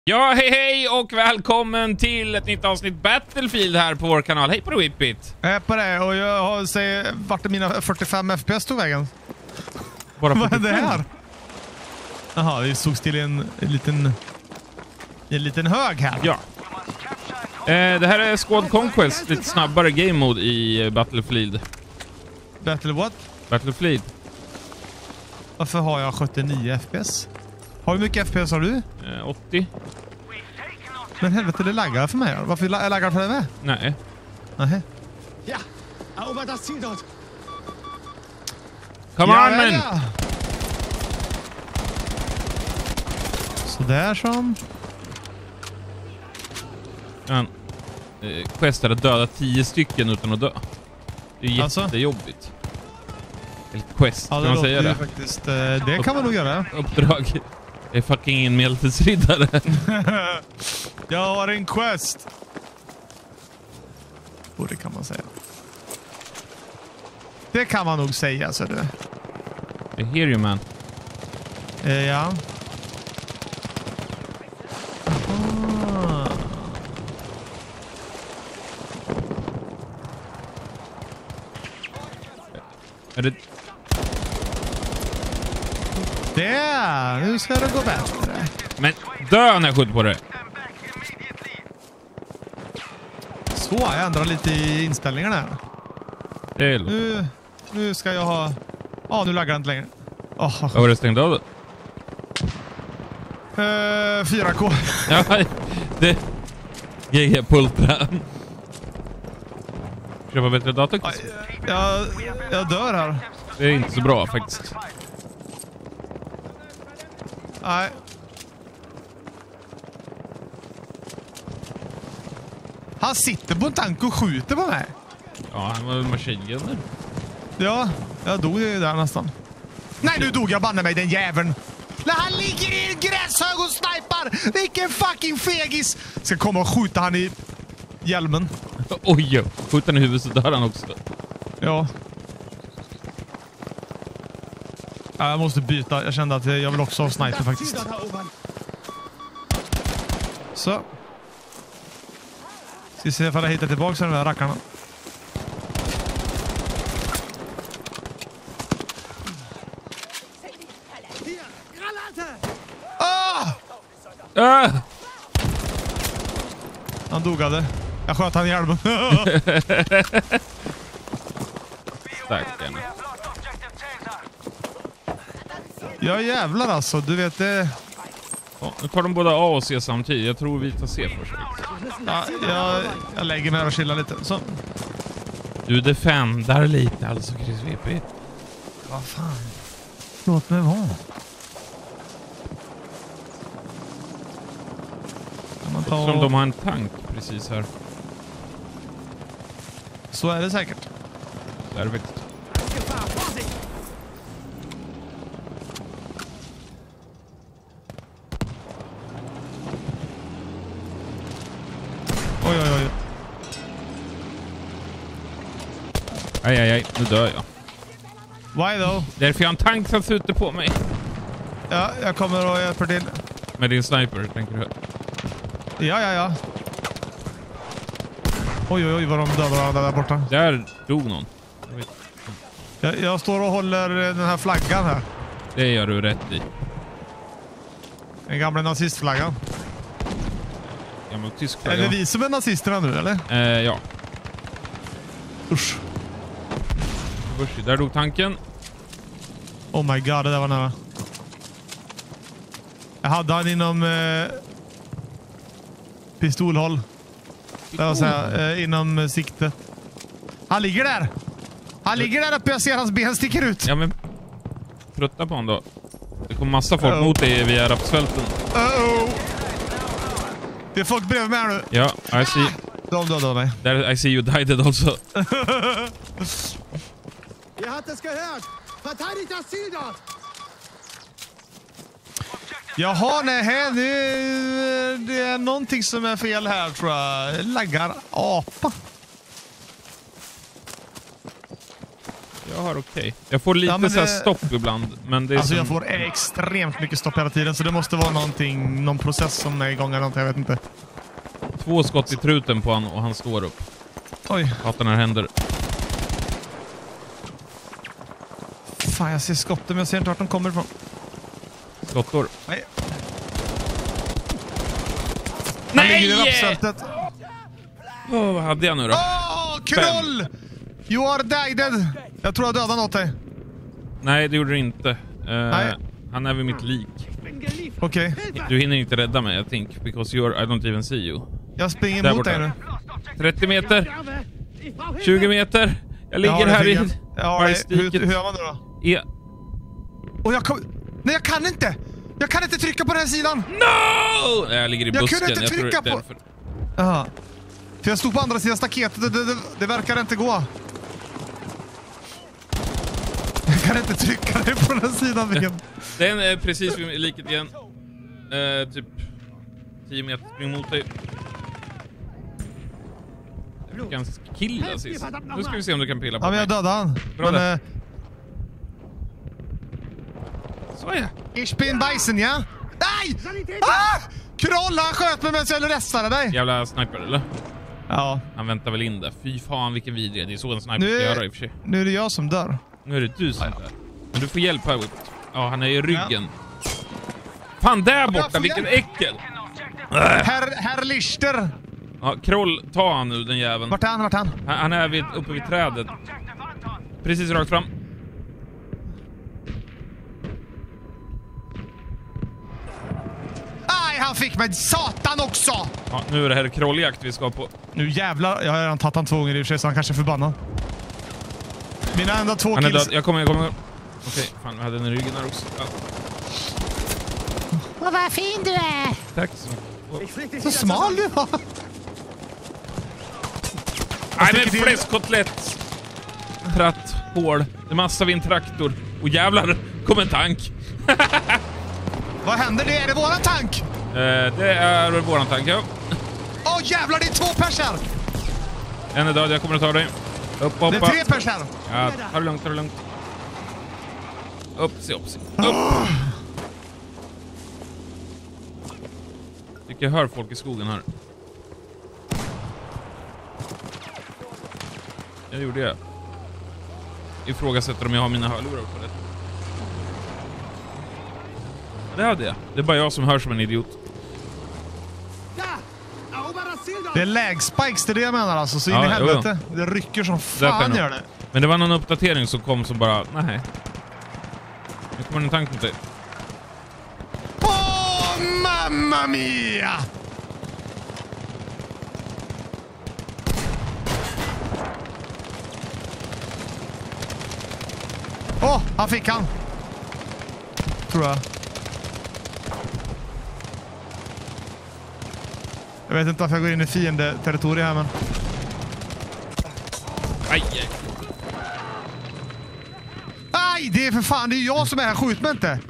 Ja, hej och välkommen till ett nytt avsnitt Battlefield här på vår kanal. Hej på dig, Whippit. Hej på det, och jag har vart är mina 45 FPS tog vägen? Bara Vad är det här? Jaha, vi såg still i en liten hög här. Ja. Det här är Squad Conquest, lite snabbare game mode i Battlefield. Battle what? Battlefield. Varför har jag 79 FPS? Hur mycket FPS har du? 80. Men helvete, det laggar för mig. Varför laggar för dig med? Nej. Nej. Ja, erobert das Ziel dort. Come on, man! Ja. Så där som. Quest är att döda 10 stycken utan att dö. Det är Alltså? jättejobbigt. Eller quest, Ja, kan man säga det? Faktiskt, det kan man nog göra. Uppdrag. Jag är fucking en medeltidsriddare. Jag har en quest. Och det kan man säga. Det kan man nog säga, så du. I hear you, man. Ja. Aha. Är det... Där! Nu ska det gå bättre. Men dö när jag skjuter på det. Så, jag ändrar lite i inställningarna här. Det är lugnt. Nu ska jag ha... Ja, nu laggar det inte längre. Vad var det stängt av det? 4K. Ja, det... GG Pultra. Köpa bättre dator. Jag dör här. Det är inte så bra faktiskt. Nej. Han sitter på en tank och skjuter på mig. Ja, han var machine gunner. Ja, jag dog ju där nästan. Nej, nu dog jag banne mig, den jäveln. När han ligger i en gräshög och snipar. Vilken fucking fegis. Ska komma och skjuta han i hjälmen. Oj, skjuter han i huvudet så dör han också. Ja. Jag måste byta. Jag kände att jag vill också ha sniper faktiskt. Så. Ska vi se ifall jag hittar tillbaka de där rackarna. Han dogade. Jag sköt han i hjälmen. Stackarna. Ja, jävlar alltså. Du vet det. Ja, nu tar de båda A och C samtidigt. Jag tror vi tar C först. Ja, jag lägger mig här och chillar lite. Så. Du defendar lite alltså, Chris VP. Vad fan? Låt mig vara. Som de har en tank precis här. Så är det säkert. Perfekt. Oj, oj, oj. Aj, nu dör jag. Why though? Därför jag har en tank som skjuter på mig. Ja, jag kommer och hjälper till. Med din sniper, tänker du? Ja. Oj, vad de dödar varandra där borta. Där dog någon. Jag står och håller den här flaggan här. Det gör du rätt i. Den gamla nazistflaggan. Gammal tysk Är flagga. det vi som är nazisterna nu, eller? Ja. Usch. Där dog tanken. Oh my god, det där var nära. Jag hade han inom pistolhåll. Det var så här, inom sikte. Han ligger där. Han ligger där uppe. Jag ser hans ben sticker ut. Ja, men trötta på honom då. Det kommer massa folk mot dig via rapsfälten. Det är folk bredvid mig här nu. Ja, I see. De dödade mig. Där I see you died also. Ihr habt es gehört. Verteidigt das Ziel dort. Jaha, nej, det är någonting som är fel här, tror jag. Laggar apa. Jag har okej. Jag får lite så här stopp ibland. Men det är alltså som... jag får extremt mycket stopp hela tiden. Så det måste vara någon process som är igång eller någonting. Jag vet inte. 2 skott i truten på han och han står upp. Oj. Hatar när det händer. Fan, jag ser skotten men jag ser inte vart de kommer ifrån. Skottor. Nej. Nej! Vad hade jag nu då? Kroll! You are dead. Jag tror jag dödade något dig. Nej, det gjorde du inte. Nej. Han är vid mitt lik. Okej. Du hinner inte rädda mig, I think. Because I don't even see you. Jag springer Där mot dig borta. nu. 30 meter. 20 meter. Jag ligger här i hur gör man det då? Och nej, jag kan inte! Jag kan inte trycka på den här sidan! No! Jag ligger i busken. Jag kunde inte trycka på... Aha. För jag stod på andra sidan staketet. Det verkar inte gå. Jag kan inte trycka dig på den här sidan vägen. Den är precis vid liket igen. Typ 10 meter spring mot dig. Ganska killa sist. Nu ska vi se om du kan pilla på mig. Ja, men jag dödade han. Bra men, så är jag. Ich bin beißen, ja? Nej! Kroll, han sköt mig medan jag restade dig. Jävla sniper, eller? Ja. Han väntar väl in där. Fy fan, vilken vidrig. Det är så en sniper ska göra i och för sig. Nu är det jag som dör. Nu är det du som dör. Men du får hjälp här. Ja, han är i ryggen. Ja. Fan, där borta, vilken äckel! Herr Lichter! Ja, Kroll, ta han nu, den jäveln. Vart är han? Han är uppe vid trädet. Precis rakt fram. Aj, han fick mig! Satan också! Ja, nu är det här krolljakt vi ska på. Nu jävlar, jag har redan tagit han 2 gånger i och för sig, så han kanske är förbannad. Mina enda 2 kills. kills... Död. Jag kommer. Okej, fan, jag hade den i ryggen här också. Ja. Och vad fin du är! Tack så mycket. Så smal du var! Nej, men fläskkotlett. Tratt, hål. Det är massa vid en traktor. Och jävlar, kom en tank. Vad händer? Det är det våran tank? Det är våran tank, ja. Åh jävlar, det är 2 personer! En är död, jag kommer att ta dig. Upp, hoppa. Det är 3 personer. Ja, ta det lugnt. Upp. Tycker jag hör folk i skogen här. Det gjorde jag. Ifrågasätter om jag har mina hörlurar på det. Det hade jag. Det är bara jag som hör som en idiot. Det är lägspikes, det är det jag menar alltså. Så in i helvete. Det rycker som fan gör det. Men det var någon uppdatering som kom som bara, nej. Nu kommer en tank mot dig. Åh, mamma mia! Åh, han fick han. Tror jag. Jag vet inte varför jag går in i fiendeterritoriet här, men... Aj! Aj, det är för fan, det är jag som är här. Skjut mig inte.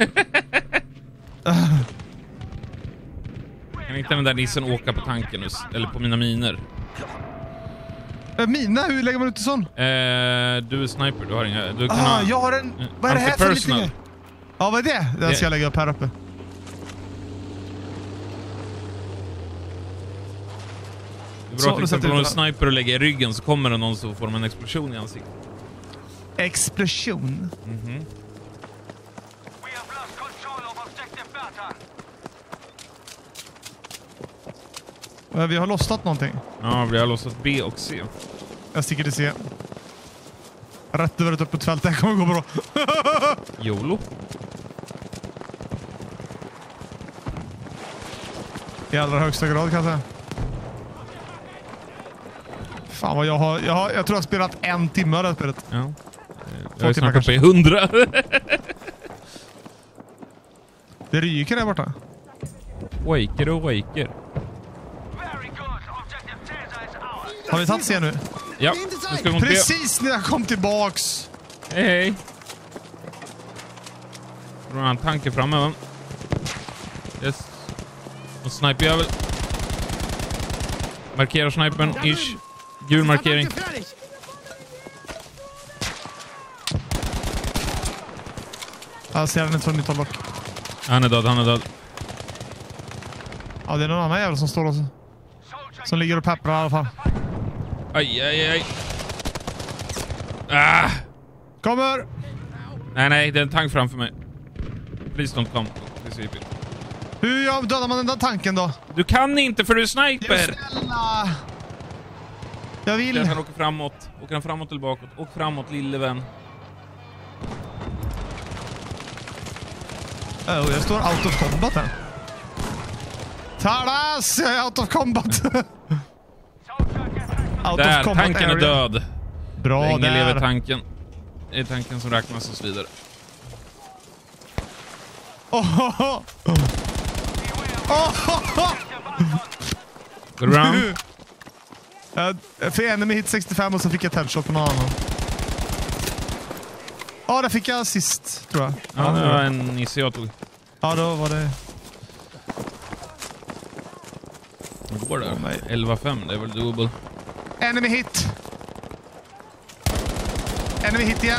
Kan inte den där nissen åka på tanken nu? Eller på mina miner? Mina? Hur lägger man ut en sån? Du är sniper, du har inga... Du kan jag har en... Vad är det här för lite? Ja, vad är det? Den ska jag lägga upp här uppe. Det är bra att exempel om en sniper och lägger i ryggen så kommer det någon så får de en explosion i ansiktet. Explosion? Mhm. Vi har lostat någonting. Ja, vi har lostat B och C. Jag sticker till C. Rätt över ett öppet fält, det här kommer gå bra. YOLO. I allra högsta grad kan jag säga. Fan vad jag tror jag har spelat 1 timme av det här spelet. Ja. Jag är snart uppe i 100. Det ryker där borta. Waker och waker. Har vi tagit C nu? Ja, nu ska vi mot B. Precis när jag kom tillbaks. Hej. Då har han tanke framme, va? Yes. Och sniperjävel. Markerar snipern, ish. Gul markering. Jag ser den inte från 19 block. Han är död. Ja, det är någon annan jävel som står också. Som ligger och pepprar i alla fall. Aj. Ah! Kommer! Nej, det är en tank framför mig. Please don't come. Hur dödar man den där tanken då? Du kan inte för du är sniper! Snälla! Jag vill. Han åker framåt. Åker han framåt eller bakåt? Åk framåt, lille vän. Jag står out of combat här. Tadas! Jag är out of combat. Out där, of combat tanken area. är död. Bra, ingen där. lever tanken. Det är tanken som räknas och så vidare. Går det bra? För enemy hit 65 och så fick jag ett headshot på någon annan. Ja, där fick jag sist, tror jag. Ja, det var en nisse jag tog. Ja, då var det... Vad går det? 11-5, det är väl dubbel. Enemy hit! Enemy hit igen.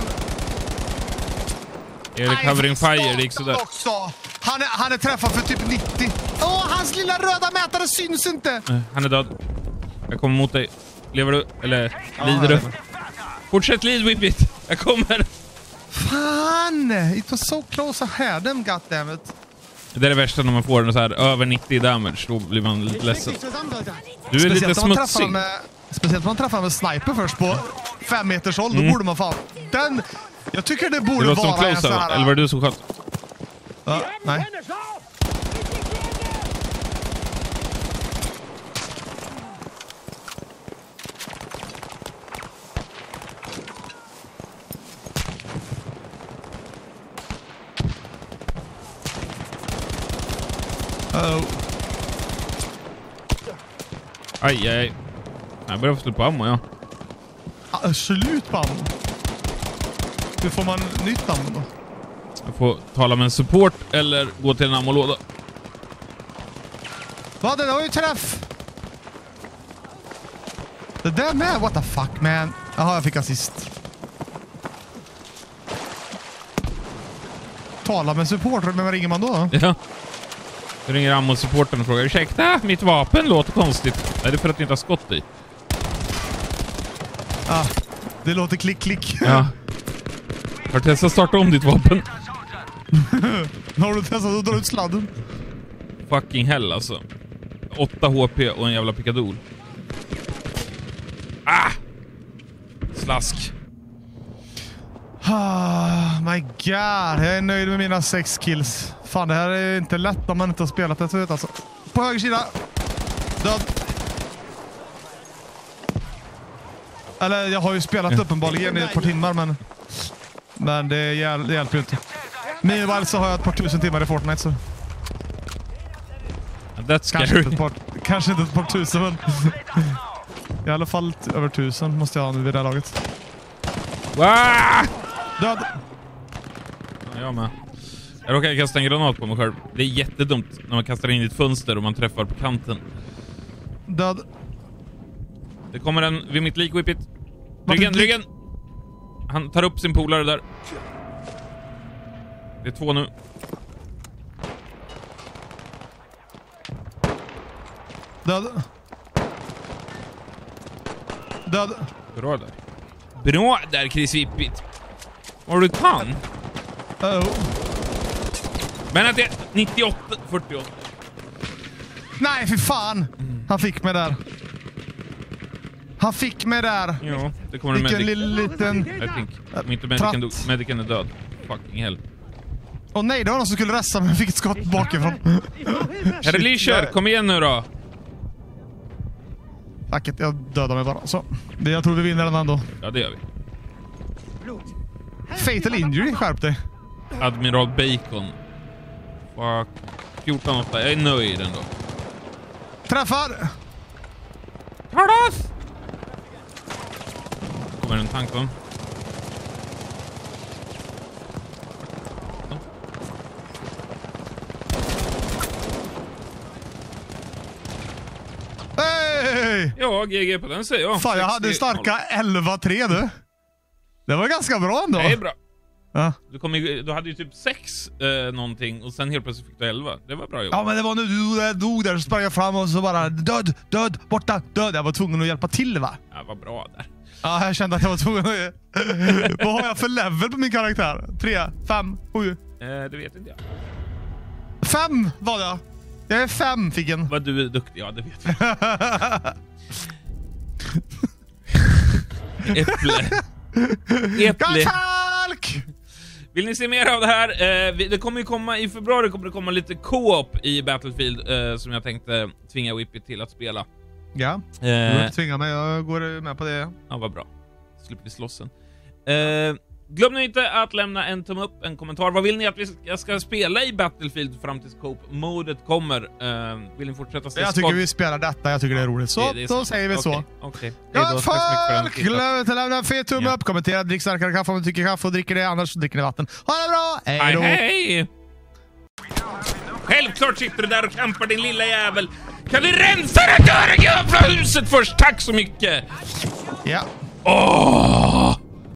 Är det covering fire? Det gick sådär. Också. Han är träffad för typ 90. Hans lilla röda mätare syns inte. Han är död. Jag kommer mot dig. Lever du? Eller lider du? Fortsätt lid, Whippit. Jag kommer. Fan! It was so close I had them, goddammit. Det är det värsta när man får så här över 90 damage. Då blir man lite ledsen. Du är lite smutsig. Speciellt om man träffar med sniper först på 5 meters håll. Då borde man fan... Jag tycker det borde vara som en sån här... Eller var det du som sköt? Ja, nej. Aj. Jag börjar få slut på ammo, ja. Slut på ammo. Hur får man nytt ammo då? Jag får tala med en support eller gå till en ammolåda. Va, det var ju träff! Det där med, what the fuck, man. Jaha, jag fick assist. Tala med support, men vad ringer man då? Ja. Du ringer ammosupporten och frågar: ursäkta, mitt vapen låter konstigt. Är det för att du inte har skott i? Det låter klick. Ja. Har du testat att starta om ditt vapen? Har du testat att dra ut sladden? Fucking hell alltså. 8 HP och en jävla picadol. Slask. My god, jag är nöjd med mina 6 kills. Fan, det här är inte lätt om man inte har spelat det, vet alltså. På höger sida. Död. Eller jag har ju spelat uppenbarligen i ett par timmar, men det hjälper ju inte. Meanwhile så har jag ett par tusen timmar i Fortnite, så... That's scary. Kanske inte ett par tusen, men... I alla fall över 1000 måste jag ha nu vid det här laget. Död! Jag med. Jag råkade kasta en granat på mig själv. Det är jättedumt när man kastar in i ett fönster och man träffar på kanten. Död. Det kommer en vid mitt lik, Whippit. Ryggen! Han tar upp sin polare där. Det är 2 nu. Död. Bra där. Bra där, Chris Whippit. Vad du kan? Men att det är 98, 48. Nej, för fan! Han fick mig där. Ja, det kommer en medic. Liten... I think. Om inte medicen dog. Medicen är död. Fucking hell. Åh nej, det var någon som skulle resta men jag fick ett skott bakifrån. Herre Leisure, kom igen nu då. Tack, jag dödar mig bara. Så. Jag tror vi vinner den ändå. Ja, det gör vi. Fatal injury, skärp dig. Admiral Bacon. Fuck. 14-8, jag är nöjd ändå. Träffar! Tardas! Kommer en tank då. Hey! Ja, GG på den säger jag. Fan, jag hade starka 11-3 du. Det var ganska bra ändå. Det är bra. Ja. Du hade ju typ 6 någonting och sen helt plötsligt fick du 11. Det var bra jobb. Ja, men det var nu du dog där, så sprang jag fram och så bara död, borta, död. Jag var tvungen att hjälpa till, va? Ja, vad bra där. Ja, jag kände att jag var tvungen att... Vad har jag för level på min karaktär? 3, 5, 7? Det vet inte jag. 5 var jag. Jag är 5, Figgen. Vad du är duktig, ja det vet jag. Äpple. Falk! Vill ni se mer av det här? Det kommer ju komma i februari, kommer det komma lite co-op i Battlefield som jag tänkte tvinga Whippy till att spela. Ja, du behöver inte tvinga mig, jag går med på det. Ja, vad bra. Slipper vi slåss sen. Glöm nu inte att lämna en tumme upp, en kommentar. Vad vill ni att jag ska spela i Battlefield fram tills Coop-modet kommer? Vill ni fortsätta se Jag tycker vi spelar detta, jag tycker det är roligt. Så, då säger vi så. Okej. Ja, folk! Glöm inte att lämna en fet tumme upp, kommentera, drick starkare kaffe om du tycker kaffe och dricker det, annars dricker ni vatten. Ha det bra! Hej då! Hej! Självklart sitter du där och campar, din lilla jävel. Kan vi rensa det dörren från huset först? Tack så mycket! Ja. Åh!